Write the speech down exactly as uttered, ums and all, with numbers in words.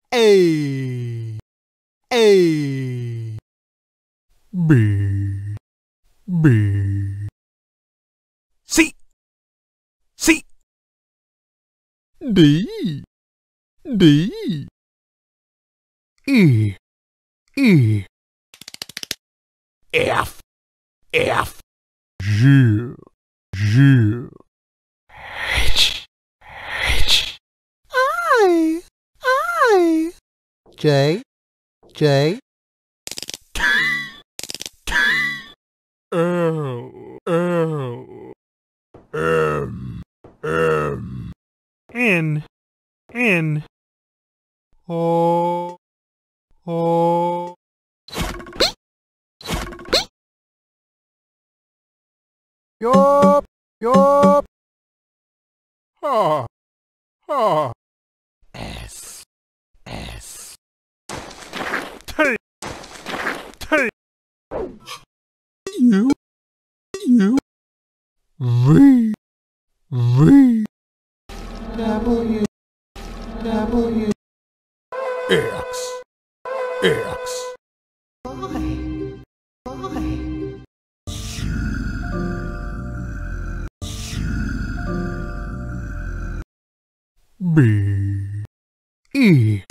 A A B B C C D D E E F F G G H H I I J J L L M M N N O O Yup Yup Ha Ha S S T T U U V V W W X X Y Y B E